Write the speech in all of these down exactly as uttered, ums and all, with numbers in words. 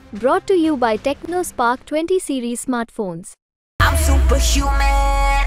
Brought to you by TechnoSpark twenty series smartphones. I'm superhuman.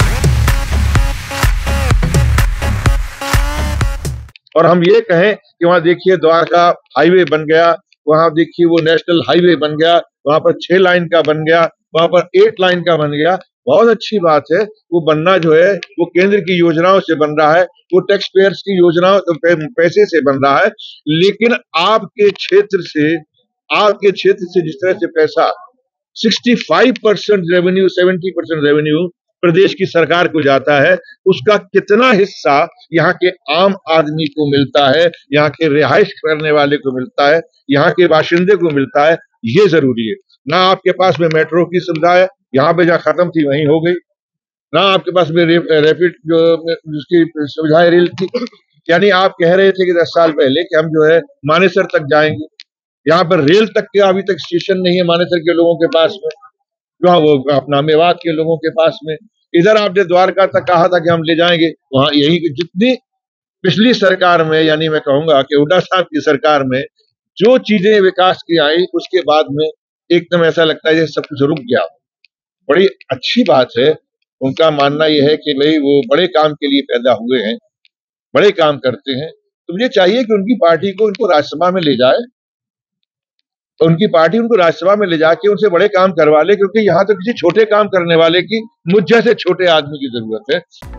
और हम ये कहें कि वहाँ देखिए द्वारका हाईवे बन गया, वहाँ देखिए वो नेशनल हाईवे बन गया, वहाँ पर छह लाइन का बन गया, वहाँ पर एट लाइन का बन गया, बहुत अच्छी बात है। वो बनना जो है वो केंद्र की योजनाओं से बन रहा है, वो टैक्स पेयर्स की योजनाओं पैसे से बन रहा है। लेकिन आपके क्षेत्र से आपके क्षेत्र से जिस तरह से पैसा पैंसठ परसेंट रेवेन्यू सत्तर परसेंट रेवेन्यू प्रदेश की सरकार को जाता है, उसका कितना हिस्सा यहाँ के आम आदमी को मिलता है, यहाँ के रिहाइश करने वाले को मिलता है, यहाँ के बाशिंदे को मिलता है, ये जरूरी है। ना आपके पास में मेट्रो की सुविधा है, यहाँ पे जहाँ खत्म थी वहीं हो गई, ना आपके पास में रैपिड जो जिसकी सुविधाएं रेल की, यानी आप कह रहे थे कि दस साल पहले कि हम जो है मानेसर तक जाएंगे, यहाँ पर रेल तक के अभी तक स्टेशन नहीं है मानेसर के लोगों के पास में, वहाँ वो अपना मेवात के लोगों के पास में। इधर आपने द्वारका तक कहा था कि हम ले जाएंगे, वहाँ यही जितनी पिछली सरकार में, यानी मैं कहूंगा कि हुड्डा साहब की सरकार में जो चीजें विकास की आई, उसके बाद में एकदम ऐसा लगता है जैसे सब कुछ रुक गया। बड़ी अच्छी बात है, उनका मानना यह है कि भाई वो बड़े काम के लिए पैदा हुए हैं, बड़े काम करते हैं, तो मुझे चाहिए कि उनकी पार्टी को उनको राज्यसभा में ले जाए, उनकी पार्टी उनको राज्यसभा में ले जाके उनसे बड़े काम करवा ले, क्योंकि यहाँ तो किसी छोटे काम करने वाले की मुझ जैसे छोटे आदमी की जरूरत है।